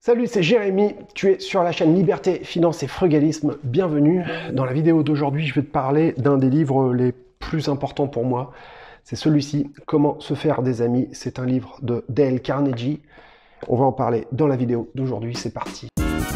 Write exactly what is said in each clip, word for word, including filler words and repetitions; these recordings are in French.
Salut, c'est Jérémy, tu es sur la chaîne Liberté, Finance et Frugalisme. Bienvenue. Dans la vidéo d'aujourd'hui, je vais te parler d'un des livres les plus importants pour moi. C'est celui-ci, Comment se faire des amis. C'est un livre de Dale Carnegie. On va en parler dans la vidéo d'aujourd'hui. C'est parti.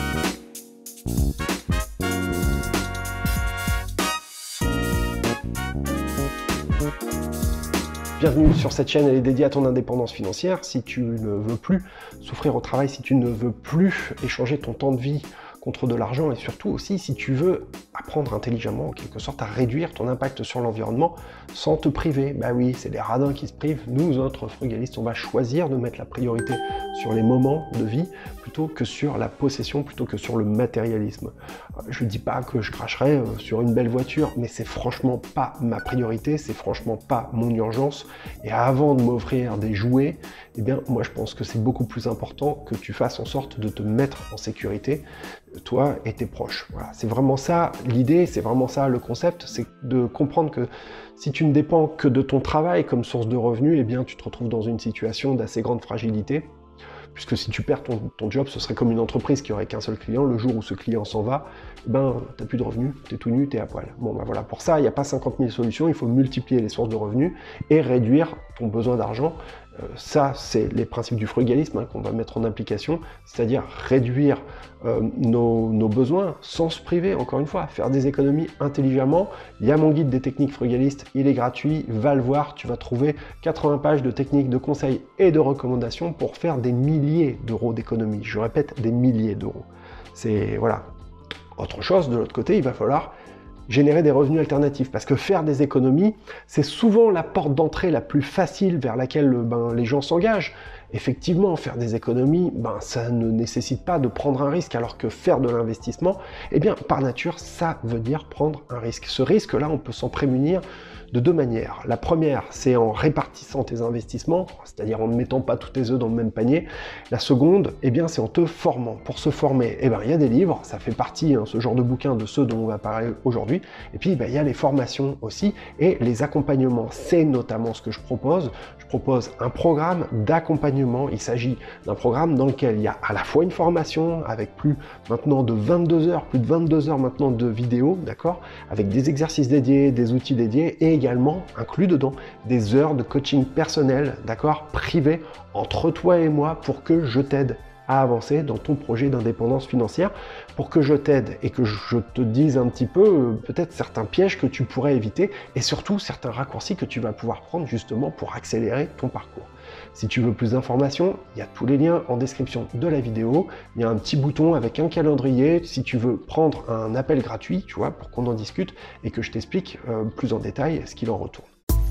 Bienvenue sur cette chaîne, elle est dédiée à ton indépendance financière. Si tu ne veux plus souffrir au travail, si tu ne veux plus échanger ton temps de vie contre de l'argent et surtout aussi si tu veux apprendre intelligemment, en quelque sorte, à réduire ton impact sur l'environnement sans te priver. Bah oui, c'est les radins qui se privent. Nous, autres frugalistes, on va choisir de mettre la priorité sur les moments de vie plutôt que sur la possession, plutôt que sur le matérialisme. Je ne dis pas que je cracherai sur une belle voiture, mais c'est franchement pas ma priorité, c'est franchement pas mon urgence. Et avant de m'offrir des jouets, eh bien, moi je pense que c'est beaucoup plus important que tu fasses en sorte de te mettre en sécurité, toi et tes proches. Voilà, c'est vraiment ça l'idée, c'est vraiment ça le concept, c'est de comprendre que si tu ne dépends que de ton travail comme source de revenus, eh bien tu te retrouves dans une situation d'assez grande fragilité. Puisque si tu perds ton, ton job, ce serait comme une entreprise qui aurait qu'un seul client. Le jour où ce client s'en va, eh ben, tu n'as plus de revenus, tu es tout nu, tu es à poil. Bon, ben voilà, pour ça, il n'y a pas cinquante mille solutions, il faut multiplier les sources de revenus et réduire ton besoin d'argent. Euh, ça, c'est les principes du frugalisme hein, qu'on va mettre en application, c'est-à-dire réduire euh, nos, nos besoins sans se priver, encore une fois, faire des économies intelligemment. Il y a mon guide des techniques frugalistes, il est gratuit, va le voir, tu vas trouver quatre-vingts pages de techniques, de conseils et de recommandations pour faire des milliers d'euros d'économies. Je répète, des milliers d'euros. C'est, voilà. Autre chose, de l'autre côté, il va falloir générer des revenus alternatifs, parce que faire des économies, c'est souvent la porte d'entrée la plus facile vers laquelle ben, les gens s'engagent. Effectivement, faire des économies, ben, ça ne nécessite pas de prendre un risque, alors que faire de l'investissement, eh bien, par nature, ça veut dire prendre un risque. Ce risque-là, on peut s'en prémunir de deux manières. La première, c'est en répartissant tes investissements, c'est-à-dire en ne mettant pas tous tes œufs dans le même panier. La seconde, eh bien, c'est en te formant. Pour se former, eh ben, il y a des livres, ça fait partie, hein, ce genre de bouquins, de ceux dont on va parler aujourd'hui. Et puis, ben, il y a les formations aussi et les accompagnements. C'est notamment ce que je propose. Je propose un programme d'accompagnement. Il s'agit d'un programme dans lequel il y a à la fois une formation avec plus maintenant de vingt-deux heures, plus de vingt-deux heures maintenant de vidéos, d'accord, avec des exercices dédiés, des outils dédiés et également inclus dedans des heures de coaching personnel, d'accord, privé entre toi et moi pour que je t'aide à avancer dans ton projet d'indépendance financière, pour que je t'aide et que je te dise un petit peu peut-être certains pièges que tu pourrais éviter et surtout certains raccourcis que tu vas pouvoir prendre justement pour accélérer ton parcours. Si tu veux plus d'informations, il y a tous les liens en description de la vidéo. Il y a un petit bouton avec un calendrier si tu veux prendre un appel gratuit, tu vois, pour qu'on en discute et que je t'explique euh, plus en détail ce qu'il en retourne.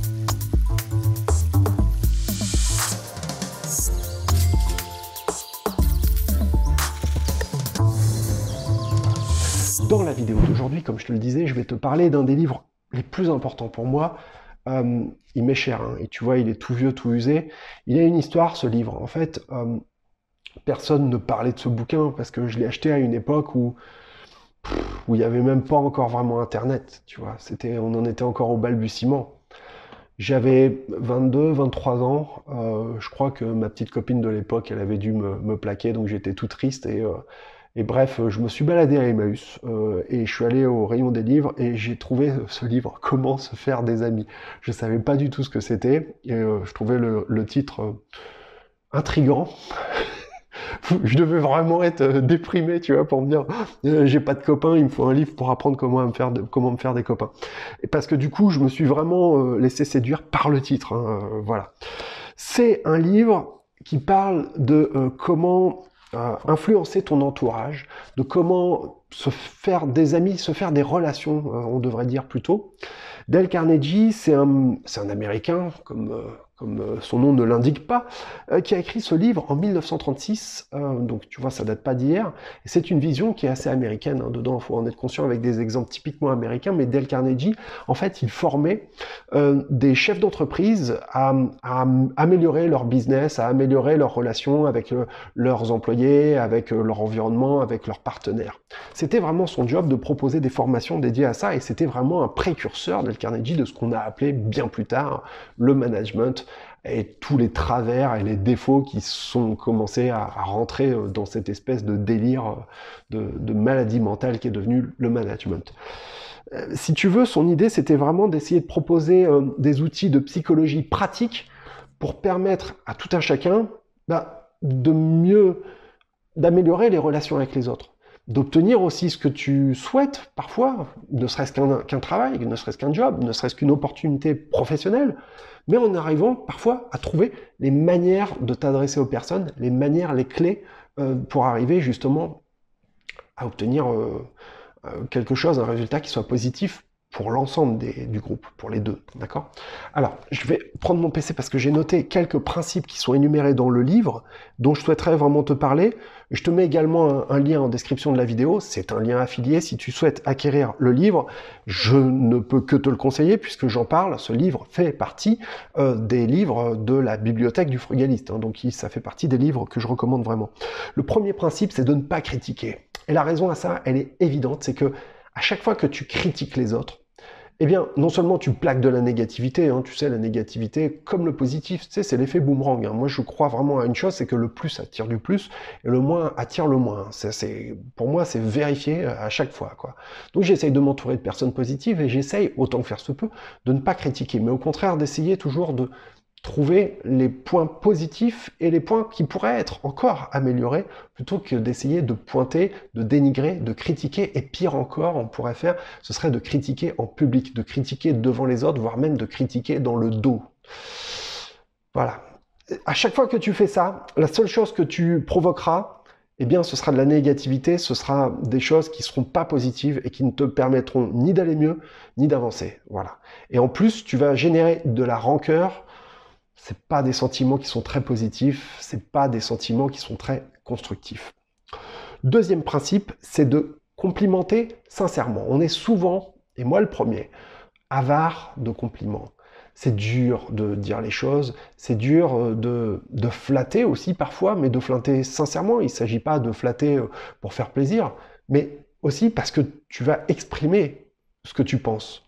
Dans la vidéo d'aujourd'hui, comme je te le disais, je vais te parler d'un des livres les plus importants pour moi. Euh, il m'est cher, hein, et tu vois, il est tout vieux, tout usé. Il a une histoire, ce livre. En fait, euh, personne ne parlait de ce bouquin parce que je l'ai acheté à une époque où, pff, où il n'y avait même pas encore vraiment Internet, tu vois. C'était, on en était encore au balbutiement. J'avais vingt-deux, vingt-trois ans. Euh, je crois que ma petite copine de l'époque, elle avait dû me, me plaquer, donc j'étais tout triste et... Euh, Et bref, je me suis baladé à Emmaüs euh, et je suis allé au rayon des livres et j'ai trouvé ce livre, Comment se faire des amis. Je savais pas du tout ce que c'était et euh, je trouvais le, le titre euh, intriguant. Je devais vraiment être euh, déprimé, tu vois, pour me dire euh, j'ai pas de copains, il me faut un livre pour apprendre comment me faire, de, comment me faire des copains. Et parce que du coup, je me suis vraiment euh, laissé séduire par le titre. Hein, euh, voilà. C'est un livre qui parle de euh, comment Euh, influencer ton entourage, de comment se faire des amis, se faire des relations, euh, on devrait dire plutôt. Dale Carnegie, c'est un, c'est un Américain, comme, euh, comme euh, son nom ne l'indique pas, euh, qui a écrit ce livre en mille neuf cent trente-six, euh, donc tu vois, ça date pas d'hier, et c'est une vision qui est assez américaine, hein, dedans, il faut en être conscient avec des exemples typiquement américains, mais Dale Carnegie, en fait, il formait euh, des chefs d'entreprise à, à améliorer leur business, à améliorer leurs relations avec euh, leurs employés, avec euh, leur environnement, avec leurs partenaires. C'était vraiment son job de proposer des formations dédiées à ça, et c'était vraiment un précurseur, Dale Carnegie, de ce qu'on a appelé bien plus tard le management, et tous les travers et les défauts qui sont commencés à, à rentrer dans cette espèce de délire de, de maladie mentale qui est devenu le management. Euh, si tu veux, son idée, c'était vraiment d'essayer de proposer euh, des outils de psychologie pratique pour permettre à tout un chacun bah, de mieux, d'améliorer les relations avec les autres, d'obtenir aussi ce que tu souhaites parfois, ne serait-ce qu'un qu'un travail, ne serait-ce qu'un job, ne serait-ce qu'une opportunité professionnelle, mais en arrivant parfois à trouver les manières de t'adresser aux personnes, les manières, les clés euh, pour arriver justement à obtenir euh, euh, quelque chose, un résultat qui soit positif pour l'ensemble du groupe, pour les deux, d'accord? Alors, je vais prendre mon P C parce que j'ai noté quelques principes qui sont énumérés dans le livre, dont je souhaiterais vraiment te parler. Je te mets également un, un lien en description de la vidéo, c'est un lien affilié. Si tu souhaites acquérir le livre, je ne peux que te le conseiller puisque j'en parle. Ce livre fait partie euh, des livres de la bibliothèque du frugaliste, hein, donc ça fait partie des livres que je recommande vraiment. Le premier principe, c'est de ne pas critiquer. Et la raison à ça, elle est évidente, c'est que à chaque fois que tu critiques les autres, eh bien, non seulement tu plaques de la négativité, hein, tu sais, la négativité comme le positif, tu sais, c'est l'effet boomerang. Hein. Moi, je crois vraiment à une chose, c'est que le plus attire du plus, et le moins attire le moins. C'est, c'est, pour moi, c'est vérifié à chaque fois, quoi. Donc, j'essaye de m'entourer de personnes positives, et j'essaye, autant que faire se peut, de ne pas critiquer, mais au contraire, d'essayer toujours de trouver les points positifs et les points qui pourraient être encore améliorés, plutôt que d'essayer de pointer, de dénigrer, de critiquer, et pire encore, on pourrait faire, ce serait de critiquer en public, de critiquer devant les autres, voire même de critiquer dans le dos. Voilà. À chaque fois que tu fais ça, la seule chose que tu provoqueras, eh bien, ce sera de la négativité, ce sera des choses qui ne seront pas positives et qui ne te permettront ni d'aller mieux, ni d'avancer. Voilà. Et en plus, tu vas générer de la rancœur. C'est pas des sentiments qui sont très positifs, c'est pas des sentiments qui sont très constructifs. Deuxième principe, c'est de complimenter sincèrement. On est souvent, et moi le premier, avare de compliments. C'est dur de dire les choses, c'est dur de, de flatter aussi parfois, mais de flatter sincèrement. Il ne s'agit pas de flatter pour faire plaisir, mais aussi parce que tu vas exprimer ce que tu penses.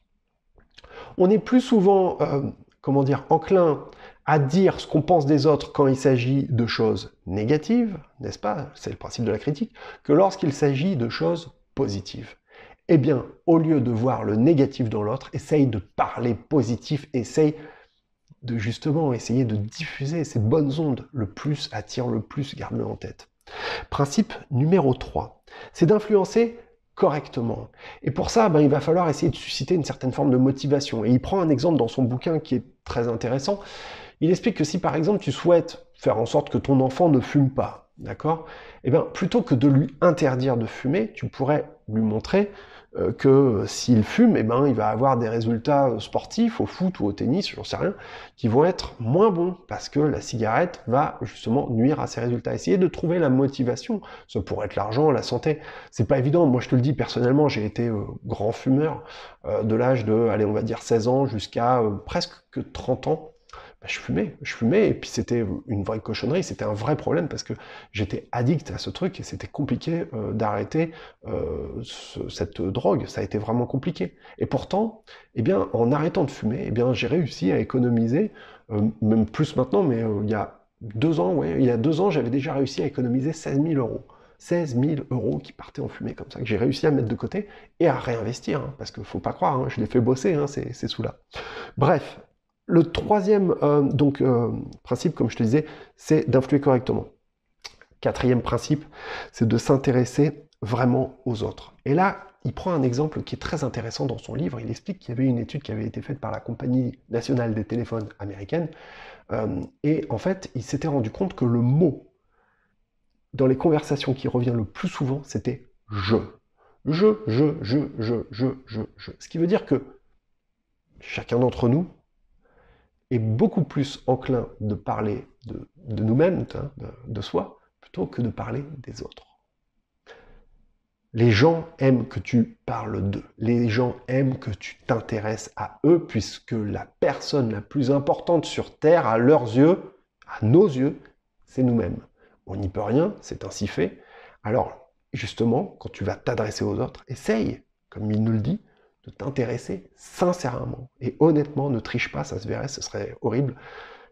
On est plus souvent, euh, comment dire, enclin à dire ce qu'on pense des autres quand il s'agit de choses négatives, n'est-ce pas? C'est le principe de la critique, que lorsqu'il s'agit de choses positives. Eh bien, au lieu de voir le négatif dans l'autre, essaye de parler positif, essaye de justement essayer de diffuser ces bonnes ondes. Le plus attire le plus, garde-le en tête. Principe numéro trois, c'est d'influencer correctement. Et pour ça, ben, il va falloir essayer de susciter une certaine forme de motivation. Et il prend un exemple dans son bouquin qui est très intéressant. Il explique que si par exemple tu souhaites faire en sorte que ton enfant ne fume pas, d'accord? Eh bien, plutôt que de lui interdire de fumer, tu pourrais lui montrer euh, que s'il fume, eh ben, il va avoir des résultats sportifs au foot ou au tennis, j'en sais rien, qui vont être moins bons parce que la cigarette va justement nuire à ses résultats. Essayer de trouver la motivation, ça pourrait être l'argent, la santé. C'est pas évident. Moi, je te le dis personnellement, j'ai été euh, grand fumeur euh, de l'âge de, allez, on va dire seize ans jusqu'à euh, presque trente ans. Ben, je fumais, je fumais, et puis c'était une vraie cochonnerie, c'était un vrai problème parce que j'étais addict à ce truc et c'était compliqué euh, d'arrêter euh, ce, cette drogue, ça a été vraiment compliqué. Et pourtant, eh bien, en arrêtant de fumer, eh bien, j'ai réussi à économiser, euh, même plus maintenant, mais euh, il y a deux ans, ouais, il y a deux ans, j'avais déjà réussi à économiser seize mille euros. seize mille euros qui partaient en fumée comme ça, que j'ai réussi à mettre de côté et à réinvestir, hein, parce qu'il faut pas croire, hein, je les fais bosser, hein, ces, ces sous-là. Bref. Le troisième euh, donc, euh, principe, comme je te disais, c'est d'influer correctement. Quatrième principe, c'est de s'intéresser vraiment aux autres. Et là, il prend un exemple qui est très intéressant dans son livre. Il explique qu'il y avait une étude qui avait été faite par la Compagnie nationale des téléphones américaine. Euh, et en fait, il s'était rendu compte que le mot dans les conversations qui revient le plus souvent, c'était « je ». Je, je, je, je, je, je, je. Ce qui veut dire que chacun d'entre nous est beaucoup plus enclin de parler de, de nous-mêmes, de, de soi, plutôt que de parler des autres. Les gens aiment que tu parles d'eux. Les gens aiment que tu t'intéresses à eux, puisque la personne la plus importante sur Terre, à leurs yeux, à nos yeux, c'est nous-mêmes. On n'y peut rien, c'est ainsi fait. Alors, justement, quand tu vas t'adresser aux autres, essaye, comme il nous le dit, de t'intéresser sincèrement. Et honnêtement, ne triche pas, ça se verrait, ce serait horrible.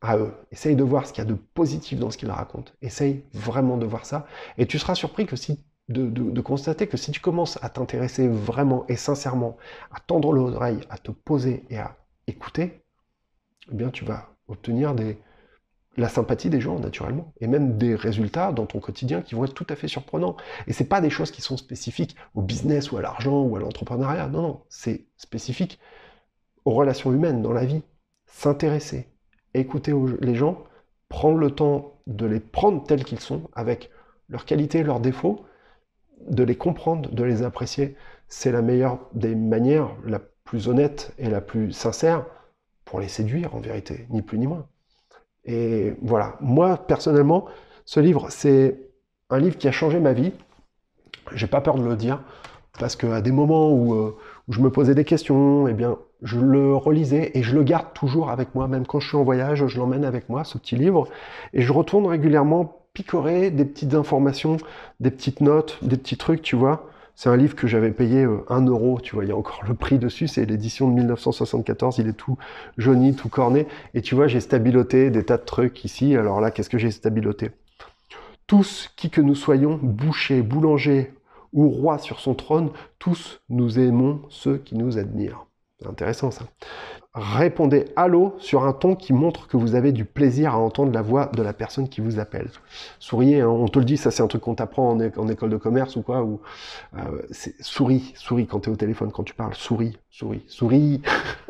à eux. Essaye de voir ce qu'il y a de positif dans ce qu'ils racontent. Essaye vraiment de voir ça. Et tu seras surpris que si, de, de, de constater que si tu commences à t'intéresser vraiment et sincèrement, à tendre l'oreille, à te poser et à écouter, eh bien tu vas obtenir des, la sympathie des gens, naturellement, et même des résultats dans ton quotidien qui vont être tout à fait surprenants. Et c'est pas des choses qui sont spécifiques au business ou à l'argent ou à l'entrepreneuriat. Non, non, c'est spécifique aux relations humaines dans la vie. S'intéresser, écouter les gens, prendre le temps de les prendre tels qu'ils sont, avec leurs qualités, leurs défauts, de les comprendre, de les apprécier. C'est la meilleure des manières, la plus honnête et la plus sincère pour les séduire, en vérité, ni plus ni moins. Et voilà, moi, personnellement, ce livre, c'est un livre qui a changé ma vie. J'ai pas peur de le dire, parce qu'à des moments où, euh, où je me posais des questions, eh bien, je le relisais et je le garde toujours avec moi, même quand je suis en voyage, je l'emmène avec moi, ce petit livre, et je retourne régulièrement picorer des petites informations, des petites notes, des petits trucs, tu vois. C'est un livre que j'avais payé euh, un euro, tu vois, il y a encore le prix dessus, c'est l'édition de mille neuf cent soixante-quatorze, il est tout jauni, tout corné, et tu vois, j'ai stabiloté des tas de trucs ici. Alors là, qu'est-ce que j'ai stabiloté? Tous, qui que nous soyons, bouchers, boulangers ou rois sur son trône, tous nous aimons ceux qui nous admirent. C'est intéressant ça. Répondez « Allô » sur un ton qui montre que vous avez du plaisir à entendre la voix de la personne qui vous appelle. Souriez, hein, on te le dit, ça c'est un truc qu'on t'apprend en, é en école de commerce ou quoi. Ou, euh, souris, souris quand tu es au téléphone, quand tu parles, souris, souris, souris.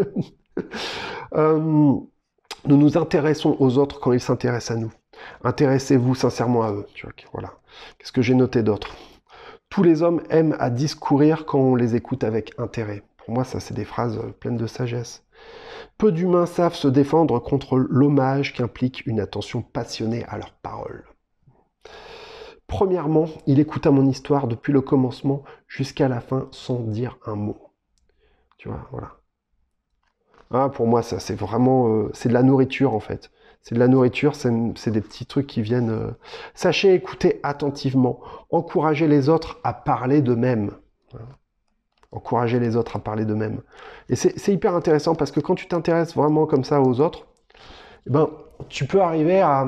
euh, nous nous intéressons aux autres quand ils s'intéressent à nous. Intéressez-vous sincèrement à eux. Tu vois, voilà. Qu'est-ce que j'ai noté d'autre? Tous les hommes aiment à discourir quand on les écoute avec intérêt. Pour moi, ça c'est des phrases pleines de sagesse. Peu d'humains savent se défendre contre l'hommage qu'implique une attention passionnée à leurs paroles. Premièrement, il écouta mon histoire depuis le commencement jusqu'à la fin sans dire un mot. Tu vois, voilà. Ah, pour moi, ça, c'est vraiment... Euh, c'est de la nourriture, en fait. C'est de la nourriture, c'est des petits trucs qui viennent... Euh... Sachez écouter attentivement. Encouragez les autres à parler d'eux-mêmes. Encourager les autres à parler d'eux-mêmes. Et c'est hyper intéressant parce que quand tu t'intéresses vraiment comme ça aux autres, eh ben, tu peux arriver à,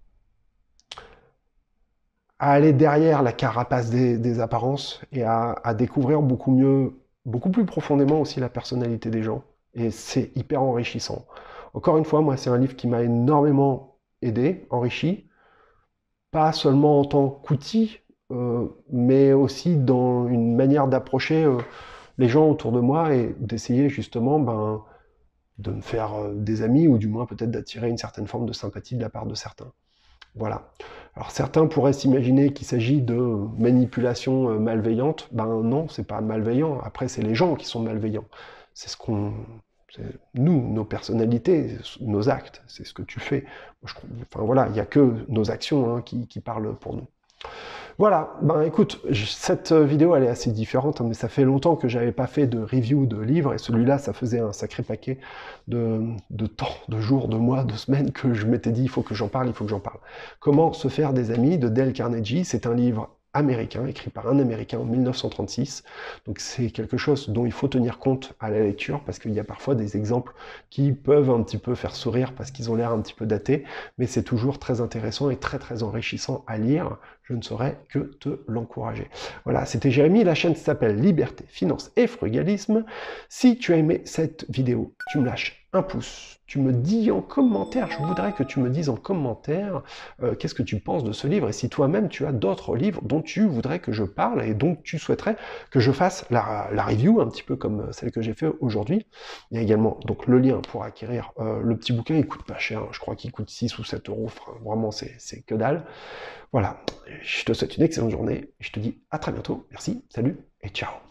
à aller derrière la carapace des, des apparences et à, à découvrir beaucoup mieux, beaucoup plus profondément aussi la personnalité des gens. Et c'est hyper enrichissant. Encore une fois, moi, c'est un livre qui m'a énormément aidé, enrichi, pas seulement en tant qu'outil, euh, mais aussi dans une manière d'approcher euh, les gens autour de moi et d'essayer justement ben, de me faire euh, des amis ou du moins peut-être d'attirer une certaine forme de sympathie de la part de certains. Voilà. Alors certains pourraient s'imaginer qu'il s'agit de manipulation euh, malveillante. Ben non, c'est pas malveillant. Après, c'est les gens qui sont malveillants. C'est ce qu'on... Nous, nos personnalités, nos actes, c'est ce que tu fais. Moi, je, enfin voilà, il n'y a que nos actions hein, qui, qui parlent pour nous. Voilà, ben écoute, cette vidéo elle est assez différente, hein, mais ça fait longtemps que j'avais pas fait de review de livres, et celui-là ça faisait un sacré paquet de, de temps, de jours, de mois, de semaines que je m'étais dit il faut que j'en parle, il faut que j'en parle. Comment se faire des amis de Dale Carnegie, c'est un livre américain, écrit par un Américain en mille neuf cent trente-six. Donc c'est quelque chose dont il faut tenir compte à la lecture, parce qu'il y a parfois des exemples qui peuvent un petit peu faire sourire, parce qu'ils ont l'air un petit peu datés, mais c'est toujours très intéressant et très très enrichissant à lire. Je ne saurais que te l'encourager. Voilà, c'était Jérémy, la chaîne s'appelle Liberté, Finance et Frugalisme. Si tu as aimé cette vidéo, tu me lâches un pouce, tu me dis en commentaire, je voudrais que tu me dises en commentaire euh, qu'est-ce que tu penses de ce livre, et si toi-même tu as d'autres livres dont tu voudrais que je parle, et donc tu souhaiterais que je fasse la, la review, un petit peu comme celle que j'ai fait aujourd'hui. Il y a également donc, le lien pour acquérir euh, le petit bouquin, il coûte pas cher, je crois qu'il coûte six ou sept euros, enfin, vraiment c'est que dalle. Voilà, je te souhaite une excellente journée, et je te dis à très bientôt, merci, salut et ciao.